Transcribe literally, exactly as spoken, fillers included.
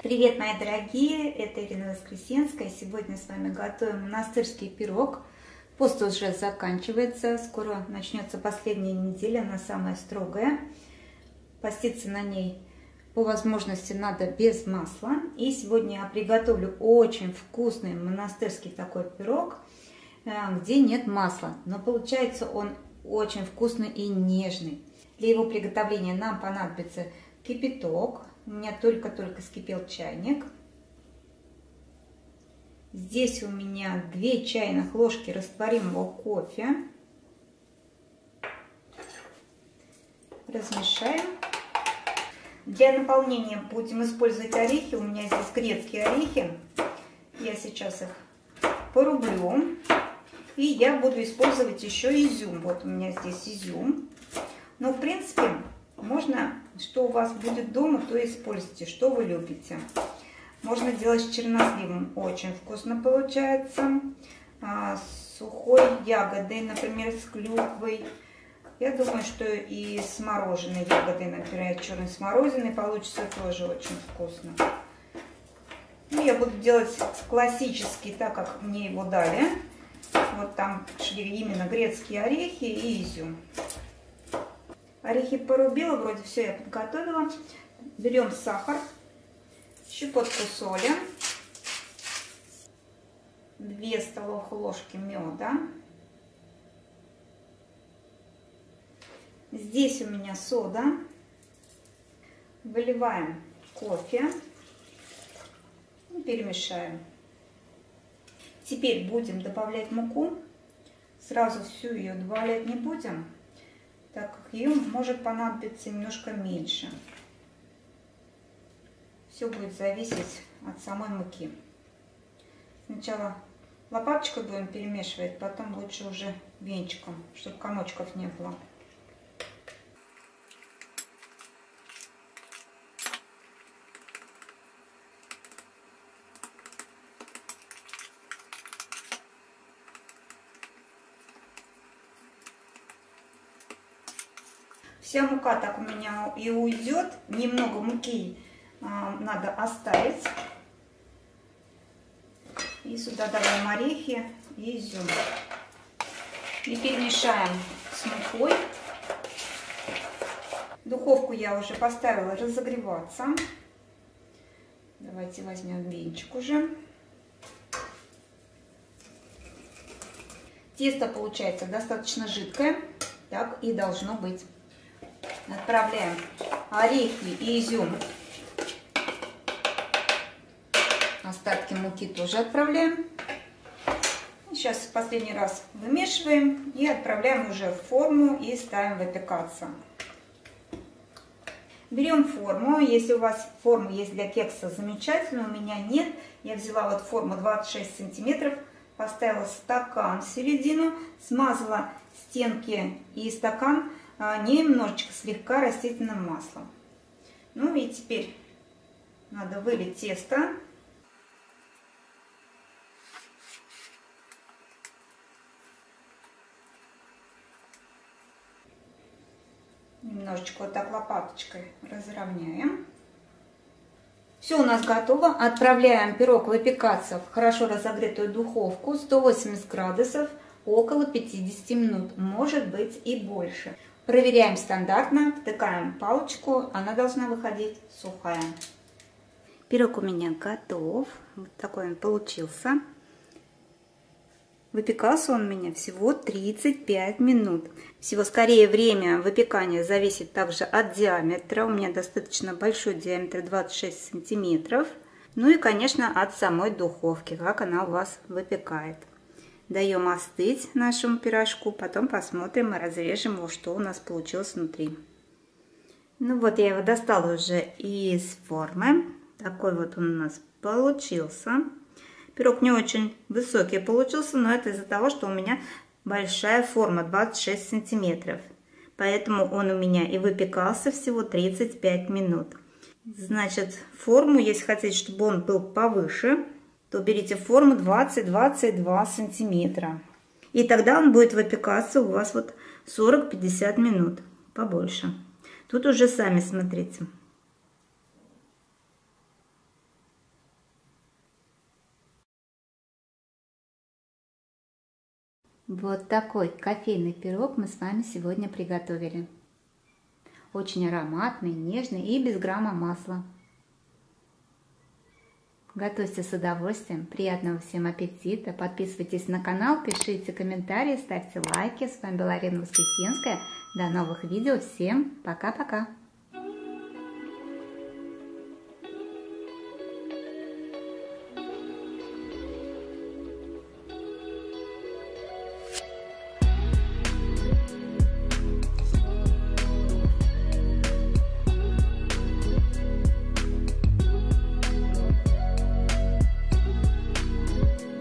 Привет, мои дорогие! Это Ирина Воскресенская. Сегодня с вами готовим монастырский пирог. Пост уже заканчивается. Скоро начнется последняя неделя, она самая строгая. Поститься на ней по возможности надо без масла. И сегодня я приготовлю очень вкусный монастырский такой пирог, где нет масла. Но получается он очень вкусный и нежный. Для его приготовления нам понадобится кипяток. У меня только-только вскипел чайник. Здесь у меня две чайных ложки растворимого кофе. Размешаем. Для наполнения будем использовать орехи. У меня здесь грецкие орехи. Я сейчас их порублю. И я буду использовать еще изюм. Вот у меня здесь изюм. Но в принципе можно, что у вас будет дома, то используйте, что вы любите. Можно делать с черносливом, очень вкусно получается. А, с сухой ягодой, например, с клюквой. Я думаю, что и с мороженой ягодой, например, черной смородиной получится тоже очень вкусно. Ну, я буду делать классический, так как мне его дали. Вот там шли именно грецкие орехи и изюм. Орехи порубила, вроде все я подготовила. Берем сахар, щепотку соли, две столовых ложки меда. Здесь у меня сода. Выливаем кофе и перемешаем. Теперь будем добавлять муку. Сразу всю ее добавлять не будем, так как ее может понадобиться немножко меньше. Все будет зависеть от самой муки. Сначала лопаточкой будем перемешивать, потом лучше уже венчиком, чтобы комочков не было. Вся мука так у меня и уйдет. Немного муки а, надо оставить. И сюда добавим орехи и изюм. И перемешаем с мукой. Духовку я уже поставила разогреваться. Давайте возьмем венчик уже. Тесто получается достаточно жидкое. Так и должно быть. Отправляем орехи и изюм. Остатки муки тоже отправляем. Сейчас в последний раз вымешиваем и отправляем уже в форму и ставим выпекаться. Берем форму. Если у вас форма есть для кекса, замечательно. У меня нет. Я взяла вот форму двадцать шесть сантиметров. Поставила стакан в середину. Смазала стенки и стакан немножечко слегка растительным маслом. Ну и теперь надо вылить тесто. Немножечко вот так лопаточкой разровняем. Все у нас готово. Отправляем пирог выпекаться в хорошо разогретую духовку сто восемьдесят градусов около пятидесяти минут, может быть и больше. Проверяем стандартно, втыкаем палочку, она должна выходить сухая. Пирог у меня готов, вот такой он получился. Выпекался он у меня всего тридцать пять минут. Всего скорее время выпекания зависит также от диаметра. У меня достаточно большой диаметр, двадцать шесть сантиметров. Ну и, конечно, от самой духовки, как она у вас выпекает. Даем остыть нашему пирожку, потом посмотрим и разрежем его, что у нас получилось внутри. Ну вот, я его достала уже из формы. Такой вот он у нас получился. Пирог не очень высокий получился, но это из-за того, что у меня большая форма, двадцать шесть сантиметров. Поэтому он у меня и выпекался всего тридцать пять минут. Значит, форму, если хотите, чтобы он был повыше, то берите форму двадцать — двадцать два сантиметра. И тогда он будет выпекаться у вас вот сорок — пятьдесят минут, побольше. Тут уже сами смотрите. Вот такой кофейный пирог мы с вами сегодня приготовили. Очень ароматный, нежный и без грамма масла. Готовьте с удовольствием. Приятного всем аппетита. Подписывайтесь на канал, пишите комментарии, ставьте лайки. С вами была Ирина Воскресенская. До новых видео. Всем пока-пока.